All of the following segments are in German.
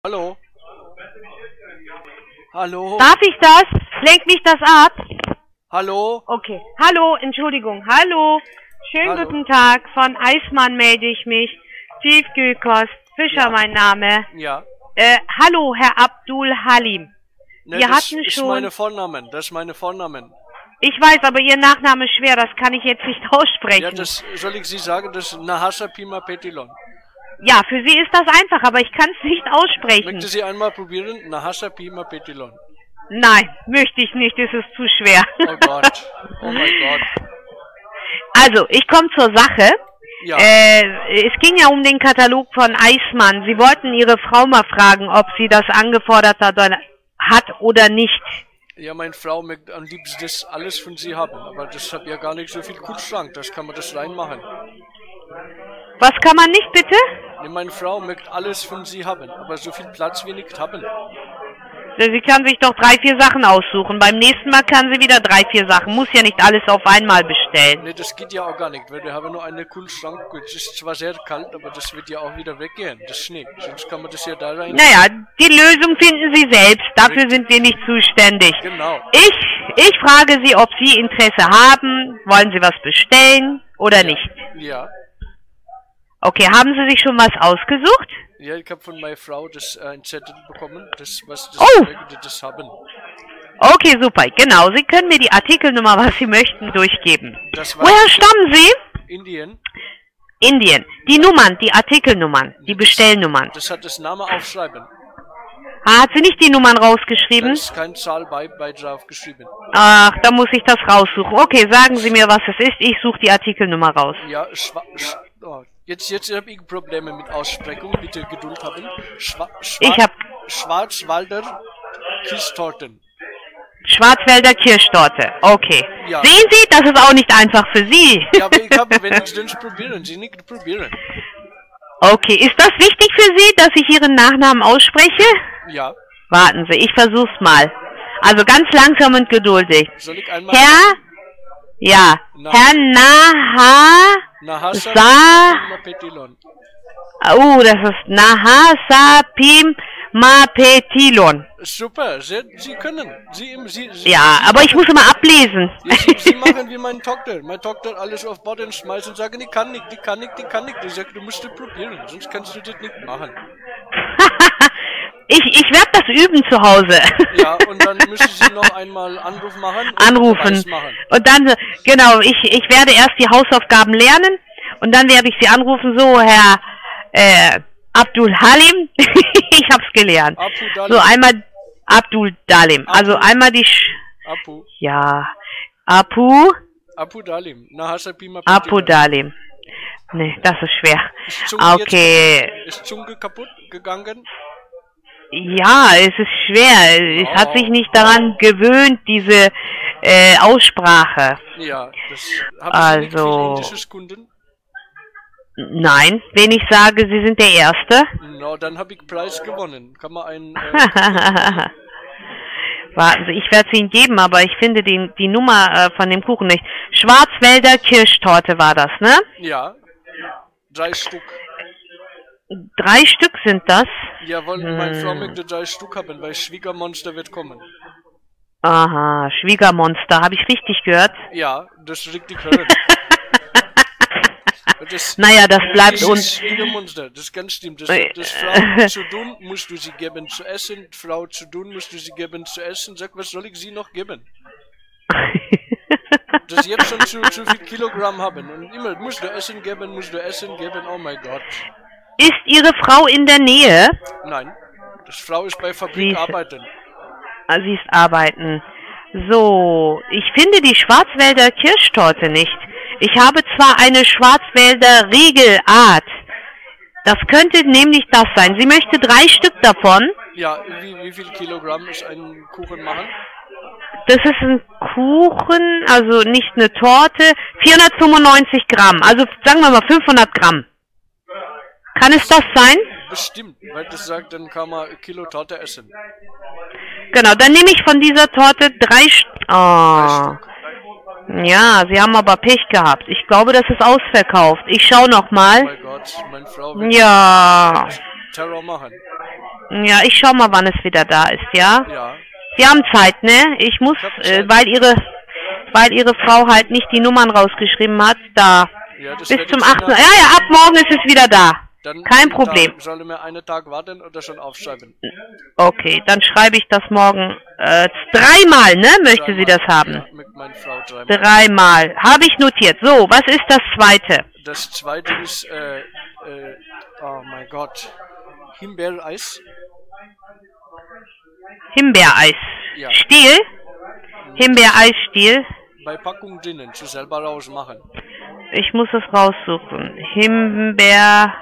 Hallo? Hallo? Darf ich das? Lenkt mich das ab? Hallo? Okay. Hallo, Entschuldigung. Hallo. Schönen Hallo. guten Tag. Von Eismann melde ich mich. Tiefkühlkost. Fischer Ja. mein Name. Ja. Hallo, Herr Abdul Halim. Ne, Wir das hatten ist schon... meine Vornamen. Das ist meine Vornamen. Ich weiß, aber Ihr Nachname ist schwer. Das kann ich jetzt nicht aussprechen. Ja, das soll ich Sie sagen, das ist Nahasa Pima Petilon. Ja, für Sie ist das einfach, aber ich kann es nicht aussprechen. Möchten Sie einmal probieren? Nahasa Pima Petilon. Nein, möchte ich nicht. Es ist zu schwer. Oh Gott. Oh mein Gott. Also, ich komme zur Sache. Ja. Es ging ja um den Katalog von Eismann. Sie wollten Ihre Frau mal fragen, ob sie das angefordert hat oder nicht. Ja, meine Frau möchte am liebsten das alles von Sie haben. Aber das hat ja gar nicht so viel Kühlschrank. Das kann man das reinmachen. Was kann man nicht, bitte? Ne, meine Frau möchte alles von Sie haben. Aber so viel Platz wir nicht haben. Sie kann sich doch 3, 4 Sachen aussuchen. Beim nächsten Mal kann sie wieder 3, 4 Sachen. Muss ja nicht alles auf einmal bestellen. Ne, das geht ja auch gar nicht, weil wir haben nur einen Kühlschrank. Es ist zwar sehr kalt, aber das wird ja auch wieder weggehen, das Schnee. Sonst kann man das ja da rein... Naja, die Lösung finden Sie selbst. Dafür sind wir nicht zuständig. Genau. Ich frage Sie, ob Sie Interesse haben. Wollen Sie was bestellen oder nicht? Ja. Okay, haben Sie sich schon was ausgesucht? Ja, ich habe von meiner Frau das ein Zettel bekommen, das Oh! möchte das haben. Okay, super. Genau, Sie können mir die Artikelnummer, was Sie möchten, durchgeben. Das war Woher stammen Sie? Indien. Indien. Die Nummern, die Artikelnummern, die Bestellnummern. Das hat das Name aufschreiben. Hat sie nicht die Nummern Da rausgeschrieben? ist kein Zahl bei drauf geschrieben. Ach, da muss ich das raussuchen. Okay, sagen Sie mir, was es ist. Ich suche die Artikelnummer raus. Ja, jetzt habe ich Probleme mit Aussprechung, bitte Geduld haben. Schwarzwälder Kirschtorten. Schwarzwälder Kirschtorte. Okay. Ja. Sehen Sie, das ist auch nicht einfach für Sie. Ja, aber ich habe wenigstens probieren, Sie nicht probieren. Okay, ist das wichtig für Sie, dass ich Ihren Nachnamen ausspreche? Ja. Warten Sie, ich versuch's mal. Also ganz langsam und geduldig. Soll ich einmal... Herr Nahasa Sa... Pima Petilon. Das ist Nahasa Mapetilon. Super, Sie können. Sie, Ja, aber ich muss immer ablesen. Ja, Sie machen wie mein Tochter. Mein Tochter alles auf Boden schmeißt und sagen, die kann nicht. Die sagt, du musst das probieren, sonst kannst du das nicht machen. Ich werde das üben zu Hause. Ja, und dann müssen Sie noch einmal Anruf machen. Anrufen. Und dann, genau, ich werde erst die Hausaufgaben lernen und dann werde ich Sie anrufen, so, Herr, Abdul Halim. Ich hab's gelernt. Apu Dalim. So, einmal Abdul Dalim. Also einmal die Apu. Ja. Apu Dalim. Nahasa Pima Apu Dalim. Nee, das ist schwer. Okay. Ist Zunge kaputt gegangen? Ja, es ist schwer. Es hat sich nicht daran gewöhnt, diese Aussprache. Ja, das haben Sie nicht viele indische Kunden? Nein, wenn ich sage, Sie sind der Erste. No, dann habe ich Preis gewonnen. Kann man einen... Warten Sie, ich werde es Ihnen geben, aber ich finde die Nummer von dem Kuchen nicht. Schwarzwälder Kirschtorte war das, ne? Ja, 3 Stück. 3 Stück sind das? Jawohl, meine Frau möchte 3 Stück haben, weil Schwiegermonster wird kommen. Aha, Schwiegermonster, habe ich richtig gehört? Ja, das ist richtig hören. Naja, das bleibt uns... Schwiegermonster, das ist ganz stimmt. Das Frau zu tun, musst du sie geben zu essen. Frau zu tun, musst du sie geben zu essen. Sag, was soll ich sie noch geben? Dass sie jetzt schon zu viel Kilogramm haben. Und immer, musst du Essen geben, oh mein Gott. Ist Ihre Frau in der Nähe? Nein, das Frau ist bei Fabrik arbeiten. Sie ist arbeiten. So, ich finde die Schwarzwälder Kirschtorte nicht. Ich habe zwar eine Schwarzwälder Riegelart. Das könnte nämlich das sein. Sie möchte 3 Stück davon. Ja, wie viel Kilogramm ist ein Kuchen machen? Das ist ein Kuchen, also nicht eine Torte. 495 Gramm, also sagen wir mal 500 Gramm. Kann es das sein? Bestimmt, weil das sagt, dann kann man Kilo Torte essen. Genau, dann nehme ich von dieser Torte 3 Stück. Oh. Ja, Sie haben aber Pech gehabt. Ich glaube, das ist ausverkauft. Ich schau noch mal. Oh mein Gott, meine Frau will ja. Terror machen. Ja, ich schau mal, wann es wieder da ist, ja? Ja. Sie haben Zeit, ne? Ich muss, weil ihre Frau halt nicht die Nummern rausgeschrieben hat, da. Ja, das Bis werde zum ich 8. dann- Ja, ab morgen ist es wieder da. Dann Kein Problem. Soll mir einen Tag warten oder schon aufschreiben? Okay, dann schreibe ich das morgen. 3-mal, ne? Möchte sie das haben? Ja, mit meiner Frau 3-mal. 3-mal. Habe ich notiert. So, was ist das zweite? Das zweite ist, oh mein Gott, Himbeereis. Himbeereis. Ja. Stiel? Himbeereisstiel. Bei Packung drinnen, zu selber rausmachen. Ich muss es raussuchen. Himbeereisstiel.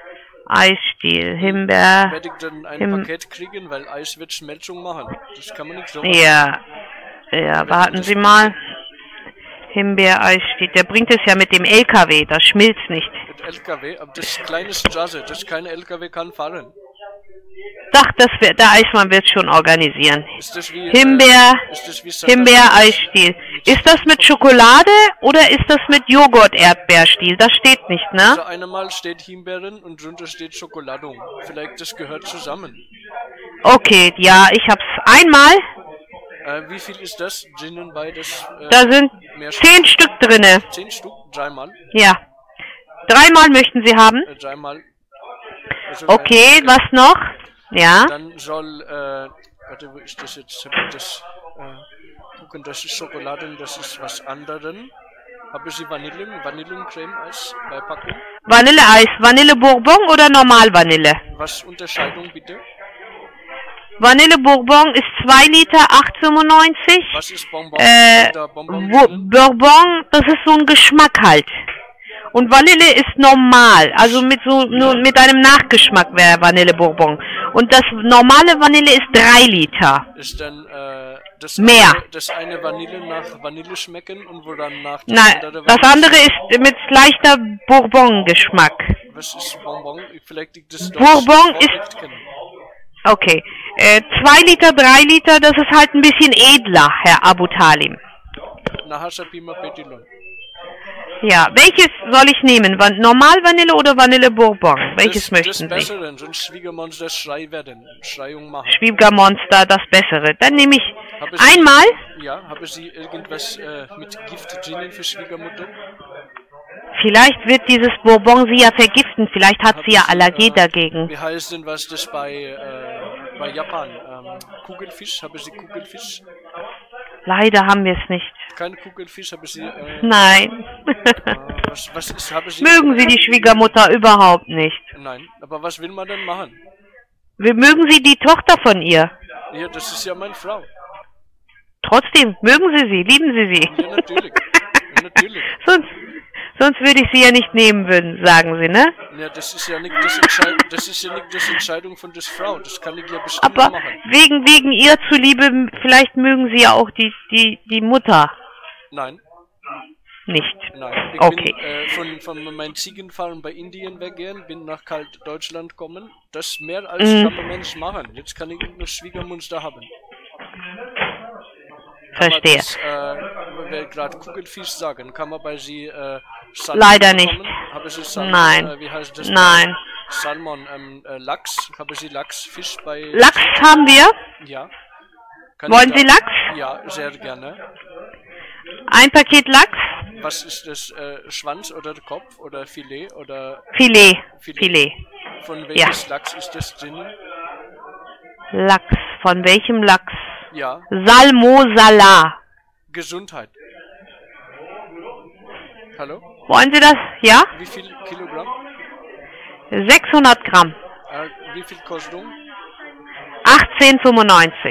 Werde ich dann ein Paket kriegen, weil Eis wird Schmelzung machen. Das kann man nicht so machen. Ja. Ja, warten Sie mal. Himbeereisstiel. Der bringt es ja mit dem LKW. Das schmilzt nicht. Mit LKW, aber das ist kleine Straße, das keine LKW kann fahren. Doch, der Eismann wird schon organisieren. Ist das wie ist das wie Himbeereisstiel. Ist das mit Schokolade oder ist das mit Joghurt-Erdbeerstiel? Das steht nicht, ne? Also einmal steht Himbeeren und drunter steht Schokoladung. Vielleicht das gehört zusammen. Okay, ja, ich hab's einmal. Wie viel ist das drinnen beides? Da sind 10 Stück drinne. 10 Stück, 3-mal. Ja. 3-mal möchten Sie haben? 3-mal. Also, Okay, was noch? Ja. Dann soll, warte, wo ist das jetzt? Hab ich das, gucken, das ist Schokolade und das ist was anderes. Haben Sie Vanillencreme-Eis bei Packung? Vanilleeis, Vanille Bourbon oder normal Vanille? Was Unterscheidung bitte? Vanille Bourbon ist 2 Liter, 8,95. Was ist Bonbon? Bourbon, das ist so ein Geschmack halt. Und Vanille ist normal, also nur mit einem Nachgeschmack wäre Vanille Bourbon. Und das normale Vanille ist 3 Liter. Ist dann Mehr. Das eine Vanille nach Vanille schmecken und wo dann nach Nein, das andere ist mit leichter Bourbon-Geschmack. Was ist Bonbon? Vielleicht liegt das Bourbon ist... Okay. 2 Liter, 3 Liter, das ist halt ein bisschen edler, Herr Abu Talim. Nahasha Pima Petilon. Ja, welches soll ich nehmen? Normal Vanille oder Vanille Bourbon? Welches möchten Sie? Das Bessere, sonst Schwiegermonster Schreiung machen. Schwiegermonster, das Bessere. Dann nehme ich einmal. Ja, haben Sie irgendwas mit Gift drinnen für Schwiegermutter? Vielleicht wird dieses Bourbon sie ja vergiften. Vielleicht hat sie ja Allergie dagegen. Wie heißt denn was das bei Japan? Kugelfisch? Haben Sie Kugelfisch? Leider haben wir es nicht. Kein Kugelfisch, haben Sie... Nein. Was ist, haben Sie... Mögen Sie die Schwiegermutter überhaupt nicht? Nein, aber was will man denn machen? Mögen Sie die Tochter von ihr? Ja, das ist ja meine Frau. Trotzdem, mögen Sie sie? Lieben Sie sie? Ja, natürlich. Ja, natürlich. Sonst würde ich sie ja nicht nehmen würden, sagen Sie, ne? Ja, das ist ja nicht das Entscheidung von der Frau. Das kann ich ja bestimmt Aber machen. wegen ihr zuliebe, vielleicht mögen Sie ja auch die Mutter. Nein. Nicht? Nein. Ich Okay. bin von meinen Ziegenfarmen bei Indien weggehen, bin nach Deutschland gekommen. Das mehr als kann ein Mensch machen. Jetzt kann ich nur Schwiegermonster haben. Verstehe. Das, wenn wir gerade Kugelfisch sagen, kann man bei Sie Salmon Leider nicht. Haben Sie Salmon? Nein. Wie heißt das? Nein. Salmon, Lachs. Haben Sie Lachsfisch bei... Lachs haben wir. Ja. Wollen Sie Lachs? Ja, sehr gerne. Ein Paket Lachs? Was ist das? Schwanz oder Kopf oder Filet oder... Filet. Filet. Von welches Lachs ist das drin? Lachs. Von welchem Lachs? Ja. Salmo-Salar. Gesundheit. Hallo? Wollen Sie das? Ja? Wie viel Kilogramm? 600 Gramm. Wie viel Kostung? 18,95.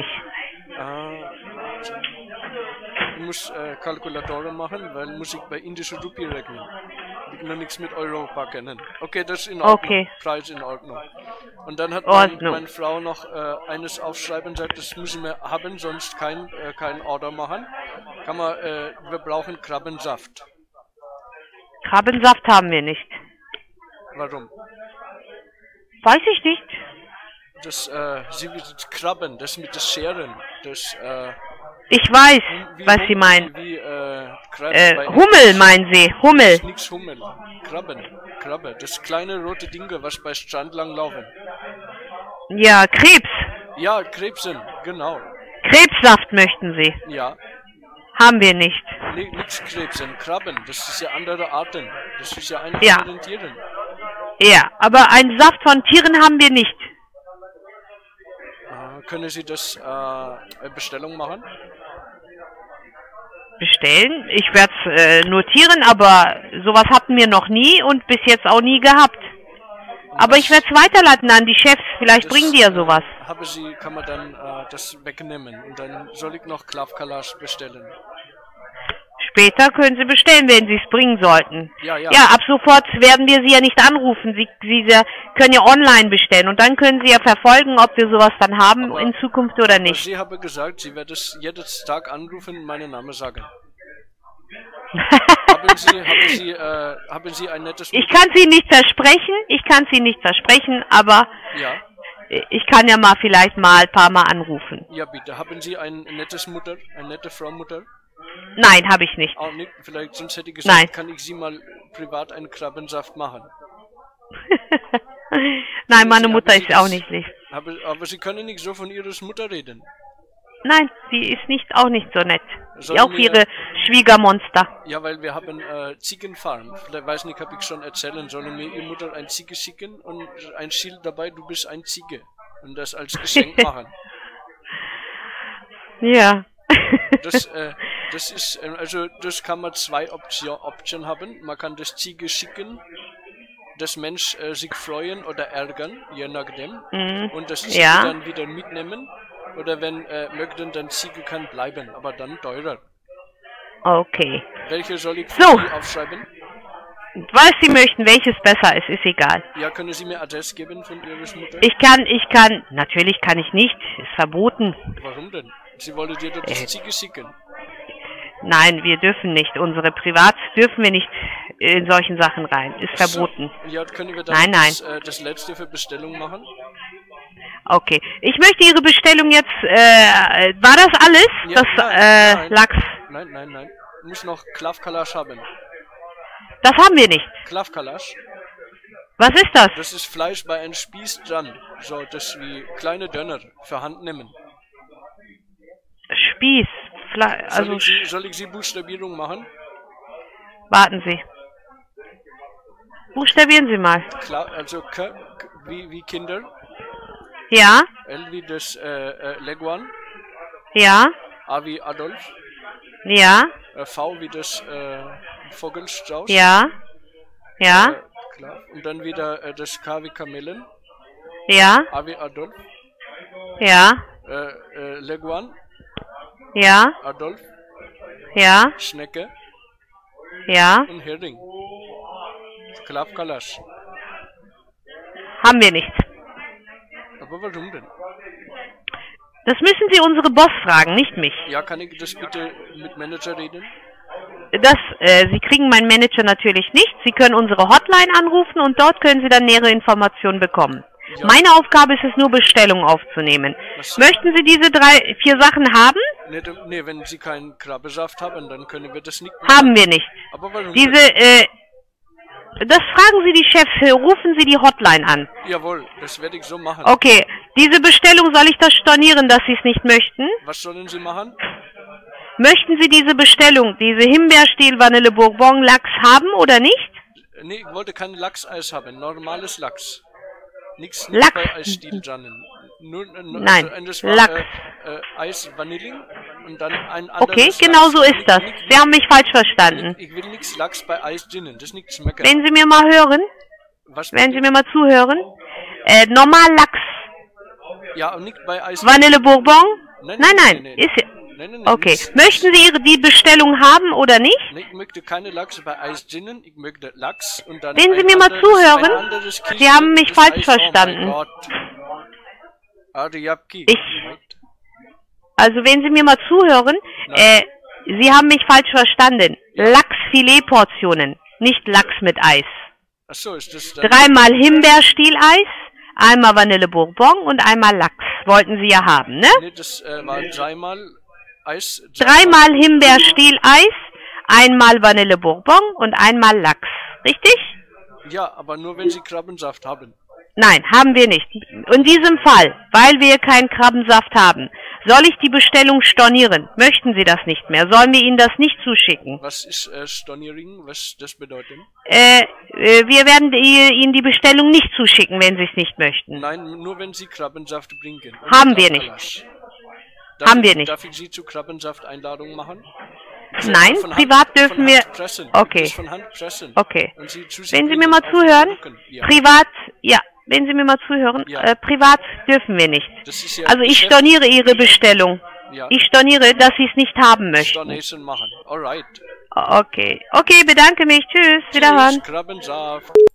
Ich muss Kalkulatoren machen, weil muss ich bei indischer Rupie rechnen. Ich kann noch nichts mit Europa kennen. Okay, das ist in Ordnung. Okay. Preis in Ordnung. Und dann hat meine Frau noch eines aufschreiben und sagt, das müssen wir haben, sonst kein Order machen. Wir brauchen Krabbensaft. Krabbensaft haben wir nicht. Warum? Weiß ich nicht. Das Krabben, das mit den Scheren, ich weiß, was Sie meinen. Hummel meinen Sie, Hummel. Das ist nix Hummel. Krabbe. Das kleine rote Dinge, was bei Strand lang laufen. Ja, Krebs. Ja, Krebsen, genau. Krebssaft möchten Sie. Ja. Haben wir nicht. Nee, nichts Krebsen, Krabben, das ist ja andere Arten. Das ist ja eine Ja. von den Tieren. Ja, aber einen Saft von Tieren haben wir nicht. Können Sie das Bestellung machen? Bestellen? Ich werde es notieren, aber sowas hatten wir noch nie und bis jetzt auch nie gehabt. Aber ich werde es weiterleiten an die Chefs, vielleicht bringen die ja sowas. Kann man dann das wegnehmen und dann soll ich noch Klavkalasch bestellen. Später können Sie bestellen, wenn Sie es bringen sollten. Ja, ja. Ja, ab sofort werden wir Sie ja nicht anrufen. Sie können ja online bestellen und dann können Sie ja verfolgen, ob wir sowas dann haben in Zukunft oder nicht. Sie haben gesagt, Sie werden es jeden Tag anrufen und meinen Namen sagen. haben Sie ein nettes... Ich kann Sie nicht versprechen, aber ja. Ich kann ja mal vielleicht mal ein paar Mal anrufen. Ja, bitte. Haben Sie eine nette Frau Mutter? Nein, habe ich nicht. Auch nicht? Vielleicht, sonst hätte ich gesagt, nein. Kann ich Sie mal privat einen Krabbensaft machen? Nein, meine Mutter ist auch nicht lieb. Aber Sie können nicht so von Ihrer Mutter reden. Nein, sie ist auch nicht so nett. Auch Ihre Schwiegermonster. Ja, weil wir haben Ziegenfarm. Vielleicht weiß nicht, habe ich schon erzählen. Sollen mir Ihre Mutter ein Ziege schicken und ein Schild dabei, du bist ein Ziege. Und das als Geschenk machen. Ja. Das ist, also das kann man zwei Optionen haben. Man kann das Ziege schicken, das Mensch sich freuen oder ärgern, je nachdem. Und das Ziege dann wieder mitnehmen. Oder wenn möchten, dann Ziege kann bleiben, aber dann teurer. Okay. Welche soll ich für Sie aufschreiben? Was Sie möchten, welches besser ist egal. Ja, können Sie mir Adresse geben von Ihrer Mutter? Natürlich kann ich nicht, ist verboten. Warum denn? Sie wollen dir doch das Ziege schicken. Nein, wir dürfen nicht. Unsere Privats dürfen wir nicht in solchen Sachen rein. Ist verboten. Ja, können wir dann das letzte für Bestellung machen? Okay. Ich möchte Ihre Bestellung jetzt, war das alles? Ja, nein. Lachs? Nein. Ich muss noch Klavkalasch haben. Das haben wir nicht. Klavkalasch? Was ist das? Das ist Fleisch bei einem Spieß dran. So, das ist wie kleine Döner für Hand nehmen. Spieß? Soll ich Sie Buchstabierung machen? Warten Sie. Buchstabieren Sie mal. Also K wie Kinder. Ja. L wie das Leguan. Ja. A wie Adolf. Ja. V wie das Vogelstrauß. Ja. Ja. Klar. Und dann wieder das K wie Kamelen. Ja. A wie Adolf. Ja. Leguan. Ja. Adolf. Ja. Schnecke. Ja. Und Hering. Klavkalasch. Haben wir nicht. Aber warum denn? Das müssen Sie unsere Boss fragen, nicht mich. Ja, kann ich das bitte mit Manager reden? Sie kriegen meinen Manager natürlich nicht. Sie können unsere Hotline anrufen und dort können Sie dann nähere Informationen bekommen. Ja. Meine Aufgabe ist es nur, Bestellungen aufzunehmen. Möchten Sie diese 4 Sachen haben? Nee, wenn Sie keinen Krabbesaft haben, dann können wir das nicht machen. Haben wir nicht. Aber warum? Das fragen Sie die Chefs, rufen Sie die Hotline an. Jawohl, das werde ich so machen. Okay, diese Bestellung, soll ich das stornieren, dass Sie es nicht möchten? Was sollen Sie machen? Möchten Sie diese Bestellung, diese Himbeerstiel, Vanille Bourbon, Lachs haben oder nicht? Nee, ich wollte kein Lachseis haben, normales Lachs. Nichts bei Eisstiel dran. Nein, also Lachs. Eis Vanille und dann ein anderes. Okay, genau so ist das. Sie haben mich falsch verstanden. Ich will nichts Lachs bei Eis drinnen, das ist nicht schmecken. Wenn Sie mir mal hören, wenn Sie mir mal zuhören, normal Lachs. Ja, und nicht bei Eis. Vanille Bourbon? Nein. Ist okay. Möchten Sie die Bestellung haben oder nicht? Ich möchte keine Lachs bei Eis drinnen, ich möchte Lachs und dann. Wenn Sie mir mal zuhören, Sie haben mich falsch verstanden. Also wenn Sie mir mal zuhören, Sie haben mich falsch verstanden. Lachsfiletportionen, nicht Lachs mit Eis. Ach so, ist das dann 3-mal Himbeerstieleis, einmal Vanille Bourbon und einmal Lachs. Wollten Sie ja haben, ne? Nee, das war 3-mal Eis. 3-mal Himbeerstieleis, einmal Vanille Bourbon und einmal Lachs. Richtig? Ja, aber nur wenn Sie Krabbensaft haben. Nein, haben wir nicht. In diesem Fall, weil wir keinen Krabbensaft haben, soll ich die Bestellung stornieren? Möchten Sie das nicht mehr? Sollen wir Ihnen das nicht zuschicken? Was ist Storniering? Was das bedeutet? Wir werden Ihnen die Bestellung nicht zuschicken, wenn Sie es nicht möchten. Nein, nur wenn Sie Krabbensaft bringen. Haben wir nicht. Haben wir nicht. Darf ich Sie zu Krabbensaft-Einladung machen? Nein, privat dürfen wir... Okay. Von Hand pressen. Okay. Und Sie Wenn Sie mir mal zuhören, privat... Ja, wenn Sie mir mal zuhören, privat dürfen wir nicht. Ja also ich storniere Ihre Bestellung. Ja. Ich storniere, dass Sie es nicht haben möchten. Stornation machen. Alright. Okay. Okay, bedanke mich. Tschüss. Wiederhören. Krabbensaft.